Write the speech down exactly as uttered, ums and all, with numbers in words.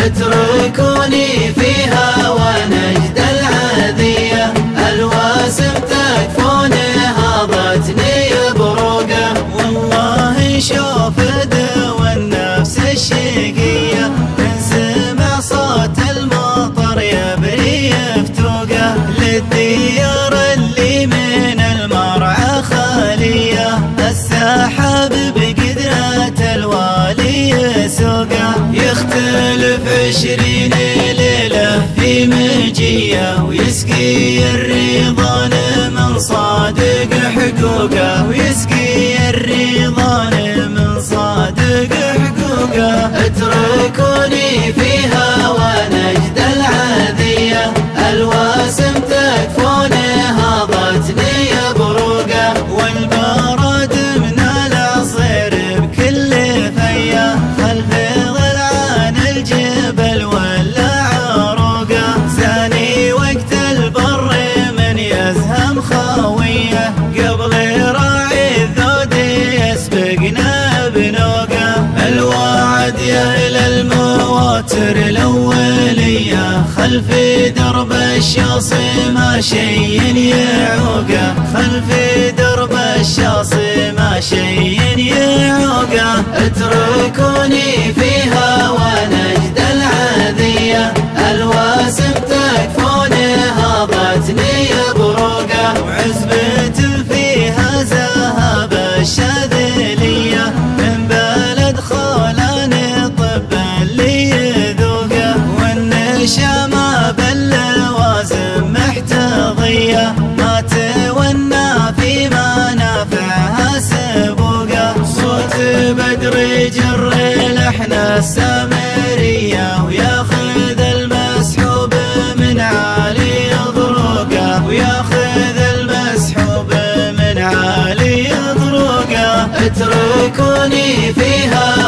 اتركوني فيها ونجد العذية، الواسم تكفون هاضتني بروقه. والله شوف دوا النفس الشقية، من سمع صوت المطر يبري فتوقه. للديار اللي من المرعى خالية، السحاب بقدرة الوالي يسوقه. يختلف عشرين ليلة في مجية، ويسقي الرضان من صادق حقوقه. ويسقي الرضان من صادق حقوقه. اتركوني فيها ونجد العذية، الواسم تكفون هاضتني بروقه. والبرد من العصير بكل فيا، خلف ضلعان الجبل ولا عروقه. زاني وقت البر من يزهم خاوية، قبل راعي الذود يسبقنا بنوقه. الوعد يا إلى المواتر الأولية، خلف درب الشاصي ما شي يعوقه. خلف درب الشاصي ما شي يعوقه. اتركوني فيها ونجد العذية، الواسم تكفون هاضتني بروقه. وعزبة فيها زهاب الشاذلية، من بلد خولان طب اللي يذوقه. والنشامة باللوازم محتضية، ما تونى في منافعها سبوقه. صوت بدر يجر لحن السامرية، وياخذ المسحوب من عالي ضروقه. وياخذ المسحوب من عالي ضروقه. اتركوني فيها